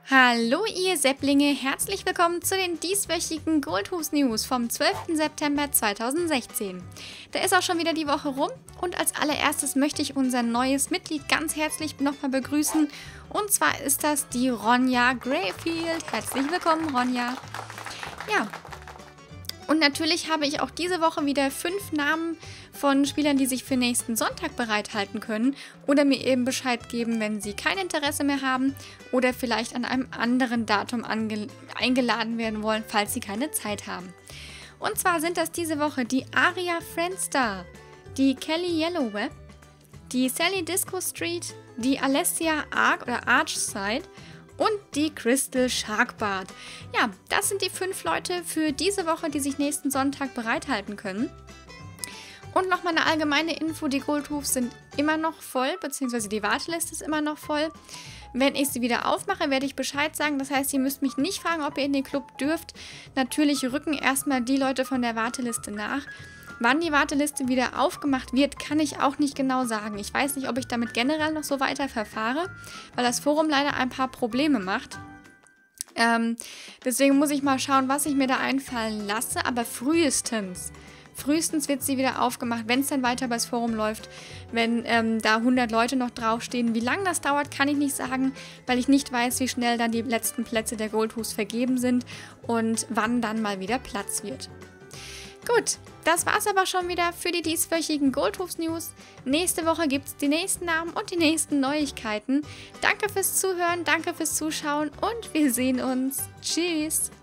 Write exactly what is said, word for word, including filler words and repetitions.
Hallo ihr Sepplinge, herzlich willkommen zu den dieswöchigen Goldhooves News vom zwölften September zweitausendsechzehn. Da ist auch schon wieder die Woche rum und als allererstes möchte ich unser neues Mitglied ganz herzlich nochmal begrüßen. Und zwar ist das die Ronja Greyfield. Herzlich willkommen, Ronja. Ja, und natürlich habe ich auch diese Woche wieder fünf Namen von Spielern, die sich für nächsten Sonntag bereithalten können oder mir eben Bescheid geben, wenn sie kein Interesse mehr haben oder vielleicht an einem anderen Datum eingeladen werden wollen, falls sie keine Zeit haben. Und zwar sind das diese Woche die Aria Friendstar, die Kelly Yellowweb, die Sally Disco Street, die Alessia Arc oder Archside und die Crystal Sharkbart. Ja, das sind die fünf Leute für diese Woche, die sich nächsten Sonntag bereithalten können. Und nochmal eine allgemeine Info, die Goldhooves sind immer noch voll, beziehungsweise die Warteliste ist immer noch voll. Wenn ich sie wieder aufmache, werde ich Bescheid sagen. Das heißt, ihr müsst mich nicht fragen, ob ihr in den Club dürft. Natürlich rücken erstmal die Leute von der Warteliste nach. Wann die Warteliste wieder aufgemacht wird, kann ich auch nicht genau sagen. Ich weiß nicht, ob ich damit generell noch so weiter verfahre, weil das Forum leider ein paar Probleme macht. Ähm, deswegen muss ich mal schauen, was ich mir da einfallen lasse. Aber frühestens, frühestens wird sie wieder aufgemacht, wenn es dann weiter übers Forum läuft. Wenn ähm, da hundert Leute noch draufstehen. Wie lange das dauert, kann ich nicht sagen, weil ich nicht weiß, wie schnell dann die letzten Plätze der Goldhooves vergeben sind und wann dann mal wieder Platz wird. Gut, das war's aber schon wieder für die dieswöchigen Goldhooves News. Nächste Woche gibt's die nächsten Namen und die nächsten Neuigkeiten. Danke fürs Zuhören, danke fürs Zuschauen und wir sehen uns. Tschüss!